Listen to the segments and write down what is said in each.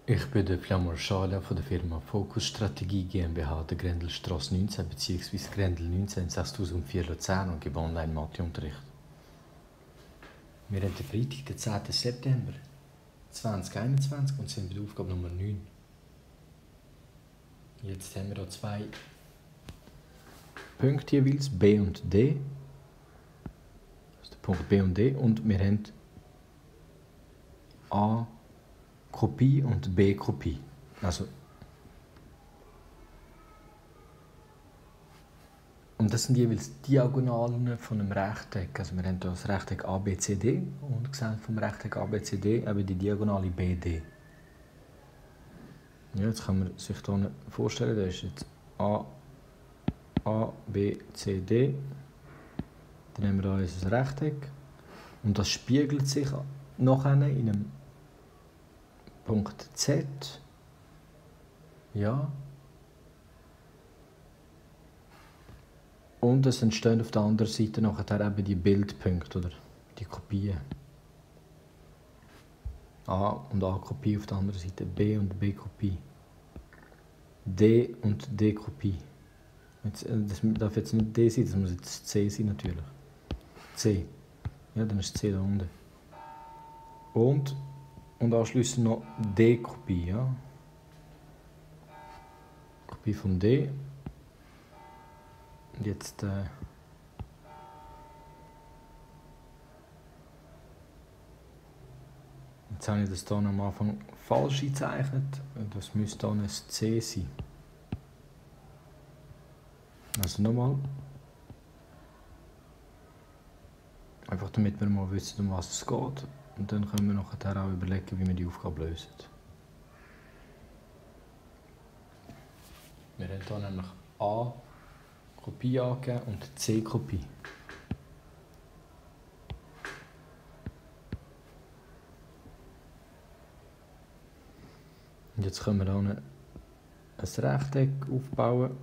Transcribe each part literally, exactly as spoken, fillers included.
Ich bin der Flamur Schala von der Firma Focus Strategie GmbH der Grendelstrasse neunzehn bzw. Grendel neunzehn sechstausendvier Luzern und gebe online Matheunterricht. Wir haben den Freitag, den zehnten September zweitausendeinundzwanzig und sind bei der Aufgabe Nummer neun. Jetzt haben wir hier zwei Punkte jeweils, B und D. Das ist der Punkt B und D. Und wir haben A Kopie und B Kopie. Also, und das sind jeweils Diagonalen von einem Rechteck. Also wir haben hier das Rechteck A B C D und gesehen vom Rechteck A B C D eben die Diagonale B D. Ja, jetzt kann man sich hier vorstellen, da ist jetzt A, A, B, C, D. Dann haben wir hier unser Rechteck und das spiegelt sich nachher in einem Punkt Z. Ja. Und es entstehen auf der anderen Seite nachher eben die Bildpunkte oder die Kopien. A und A-Kopie auf der anderen Seite, B und B-Kopie. D und D-Kopie. Das darf jetzt nicht D sein, das muss jetzt C sein natürlich. C. Ja, dann ist C da unten. Und, und anschliessend noch D-Kopie. Ja. Kopie von D. Und jetzt äh, Jetzt habe ich das hier am Anfang falsch gezeichnet. Das müsste dann ein C sein. Also nochmal. Einfach damit wir mal wissen, um was es geht. Und dann können wir nachher auch überlegen, wie wir die Aufgabe lösen. Wir haben hier nämlich A Kopie angegeben und C Kopie. Und jetzt können wir hier ein Rechteck aufbauen.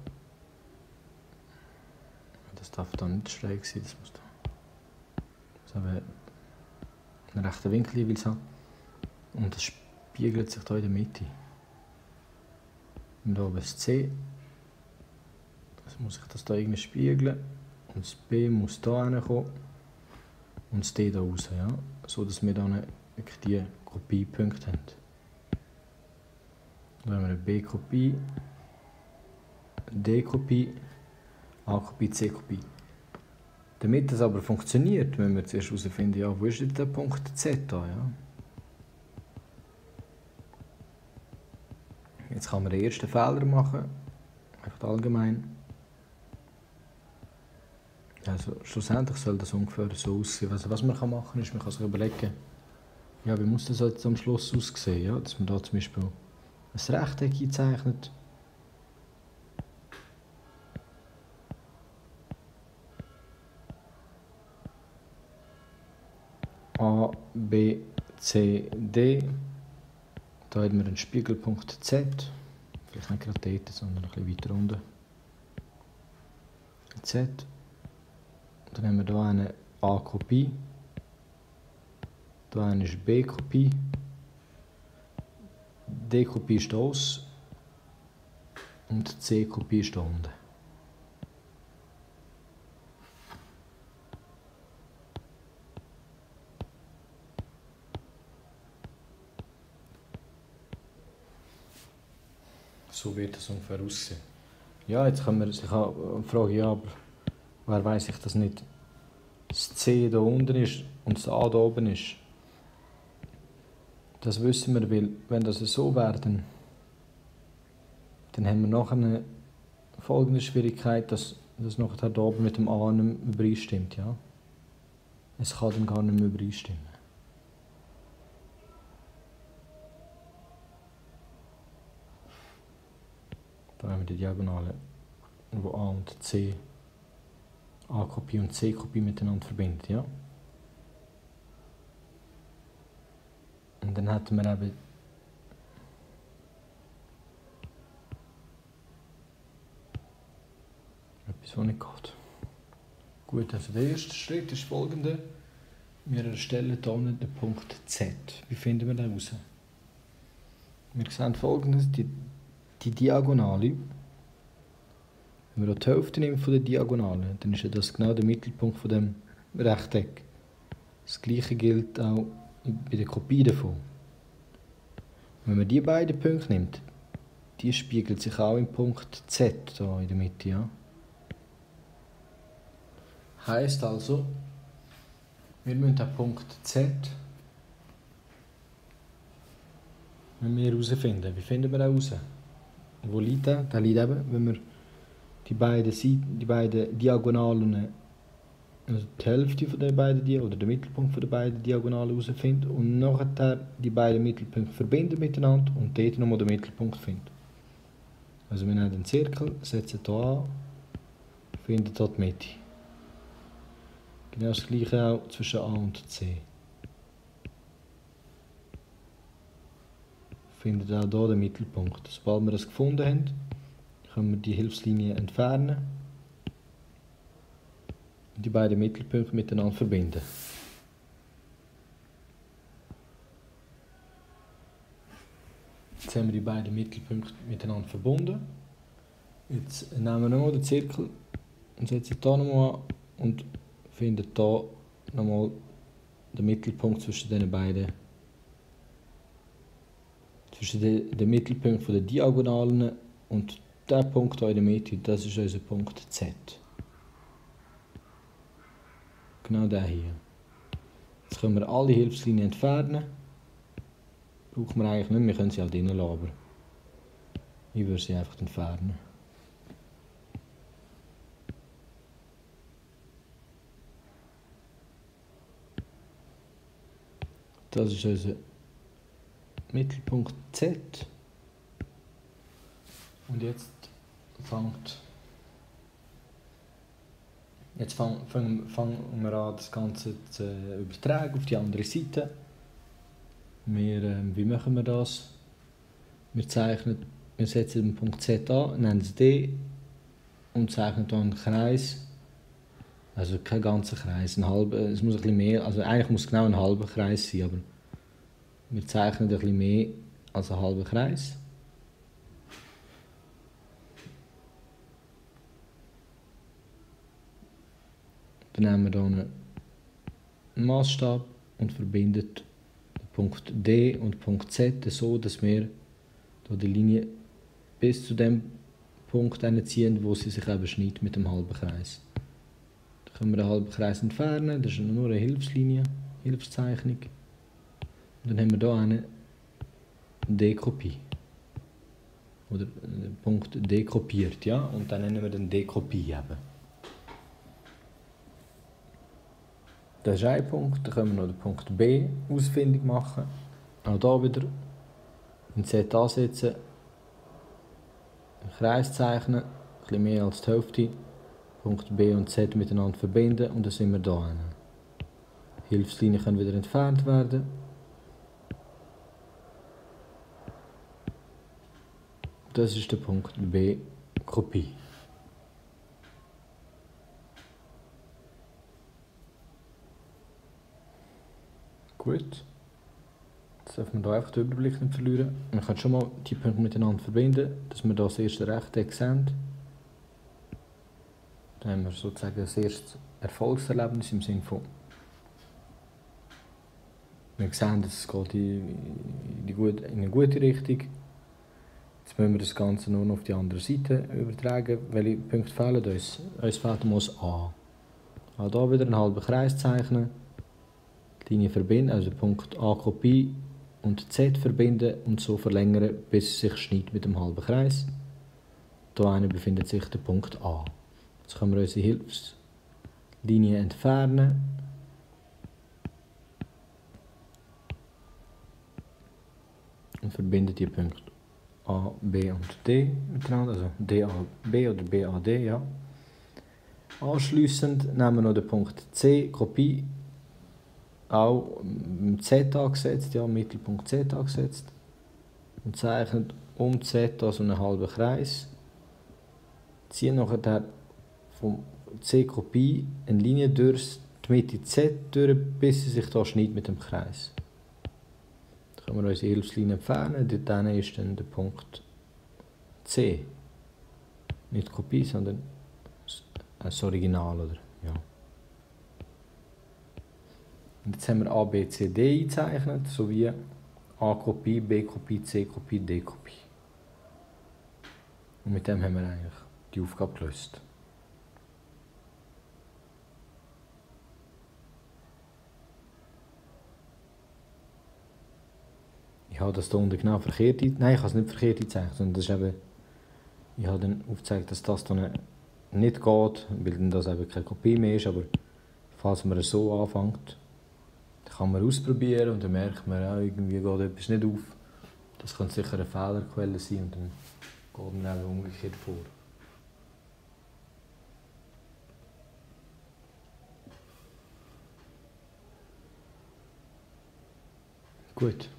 Das darf da nicht schräg sein, das muss da so einen rechten Winkel jeweils haben. Und das spiegelt sich hier in der Mitte. Und hier oben das C. Das muss sich das da irgendwie spiegeln. Und das B muss hier hinkommen. Und das D hier raus, ja. So dass wir dann wirklich die Kopiepunkte haben. Dann haben wir eine B-Kopie, D-Kopie, A-Kopie, C-Kopie. Damit das aber funktioniert, müssen wir zuerst herausfinden, ja, wo ist jetzt der Punkt Z da, ja? Jetzt kann man den ersten Fehler machen, einfach allgemein. Also schlussendlich soll das ungefähr so aussehen. Also was man machen kann, ist, man kann sich überlegen, ja, wie muss das jetzt am Schluss aussehen, ja? Dass man da zum Beispiel ein Rechteck einzeichnet. A, B, C, D. Da haben wir einen Spiegelpunkt Z. Vielleicht nicht gerade dort, sondern ein bisschen weiter unten. Z. Dann haben wir hier eine A-Kopie. Hier eine ist B-Kopie. D-Kopie ist hier aus. Und C-Kopie ist hier unten. So wird das ungefähr aussehen. Ja, jetzt können wir sich auch fragen, ja, aber wer weiss ich, dass nicht das C da unten ist und das A da oben ist? Das wissen wir, weil wenn das so wäre, dann, dann haben wir nachher eine folgende Schwierigkeit, dass das nachher da oben mit dem A nicht mehr übereinstimmt. Ja? Es kann dann gar nicht mehr übereinstimmen. Da haben wir die Diagonale, wo A und C, A-Kopie und C-Kopie miteinander verbindet. Ja? Und dann hätten wir eben etwas, was nicht geht. Gut, also der erste Schritt ist folgender. Wir erstellen hier den Punkt Z. Wie finden wir den heraus? Wir sehen folgendes, die, die Diagonale. Wenn wir die Hälfte nehmen von der Diagonale, dann ist ja das genau der Mittelpunkt von dem Rechteck. Das gleiche gilt auch bei der Kopie davon. Wenn man die beiden Punkte nimmt, die spiegelt sich auch im Punkt Z hier in der Mitte. Ja? Heißt also, wir müssen den Punkt Z herausfinden. Wie finden wir den heraus? Wo liegt der? Der liegt eben, wenn wir die beiden, Seiten, die beiden Diagonalen, also die Hälfte von den beiden oder den Mittelpunkt von den beiden Diagonalen herausfinden und nachher die beiden Mittelpunkte verbinden miteinander und dort nochmal den Mittelpunkt finden. Also wir nehmen den Zirkel, setzen hier an, finden hier die Mitte. Genau das gleiche auch zwischen A und C. Finden auch hier den Mittelpunkt. Sobald wir das gefunden haben, können wir die Hilfslinie entfernen und die beiden Mittelpunkte miteinander verbinden. Jetzt haben wir die beiden Mittelpunkte miteinander verbunden. Jetzt nehmen wir nochmal den Zirkel und setzen hier nochmal an und finden hier nochmal den Mittelpunkt zwischen den beiden. Zwischen den, den Mittelpunkt von der Diagonalen und der Punkt hier in der Mitte, das ist unser Punkt Z. Genau der hier. Jetzt können wir alle Hilfslinien entfernen. Brauchen wir eigentlich nicht, wir können sie halt drinnen lassen, aber ich würde sie einfach entfernen. Das ist unser Mittelpunkt Z. Und jetzt fängt jetzt fangen fang, fang wir an, das Ganze zu äh, übertragen auf die andere Seite. Wir, äh, wie machen wir das? Wir zeichnen, wir setzen den Punkt Z an, nennen es D und zeichnen dann einen Kreis. Also kein ganzer Kreis, ein halber, es muss ein bisschen mehr, also eigentlich muss es genau ein halber Kreis sein, aber wir zeichnen ein bisschen mehr als ein halber Kreis. Dann nehmen wir hier einen Massstab und verbinden den Punkt D und den Punkt Z so, dass wir hier die Linie bis zu dem Punkt ziehen, wo sie sich eben schneidet mit dem halben Kreis. Dann können wir den halben Kreis entfernen, das ist nur eine Hilfslinie, Hilfszeichnung. Und dann haben wir hier eine D-Kopie. Oder den Punkt D kopiert, ja, und dann nennen wir den D-Kopie eben. Das ist ein Punkt, dann können wir noch den Punkt B ausfindig machen. Auch hier wieder in Z ansetzen, einen Kreis zeichnen, ein bisschen mehr als die Hälfte, Punkt B und Z miteinander verbinden und dann sind wir hier. Hilfslinien können wieder entfernt werden. Das ist der Punkt B, Kopie. Gut. Jetzt dürfen wir hier einfach den Überblick nicht verlieren. Wir können schon mal die Punkte miteinander verbinden, dass wir hier das erste Rechteck sehen. Dann haben wir sozusagen das erste Erfolgserlebnis im Sinne von, wir sehen, dass es geht in, die gute, in eine gute Richtung. Jetzt müssen wir das Ganze nur noch auf die andere Seite übertragen. Welche Punkte fehlen uns? Uns fehlt muss A. Auch hier wieder einen halben Kreis zeichnen. Die Linie verbinden, also Punkt A Kopie und Z verbinden und so verlängern, bis es sich schneidet mit dem halben Kreis. Hier befindet sich der Punkt A. Jetzt können wir unsere Hilfslinie entfernen. Und verbinden die Punkte A, B und D miteinander, also D A B oder B A D, ja. Anschliessend nehmen wir noch den Punkt C, Kopie, auch mit Z angesetzt, ja, Mittelpunkt Z angesetzt und zeichnen um Z also einen halben Kreis. Ziehen nachher vom C Kopie eine Linie durch die Mitte Z durch, bis sie sich da schneidet mit dem Kreis. Dann können wir unsere Hilfslinie entfernen. Dort ist dann der Punkt C. Nicht Kopie, sondern das Original. Oder? Ja. Und jetzt haben wir A, B, C, D eingezeichnet, sowie A Kopie, B Kopie, C Kopie, D Kopie. Und mit dem haben wir eigentlich die Aufgabe gelöst. Ich habe das hier unten genau verkehrt eingezeigt. Nein, ich habe es nicht verkehrt eingezeigt, sondern das ist eben, ich habe dann aufgezeigt, dass das hier nicht geht, weil dann das eben keine Kopie mehr ist. Aber falls man es so anfängt, dann kann man ausprobieren und dann merkt man, ja, irgendwie geht etwas nicht auf. Das könnte sicher eine Fehlerquelle sein und dann geht man eben umgekehrt vor. Gut.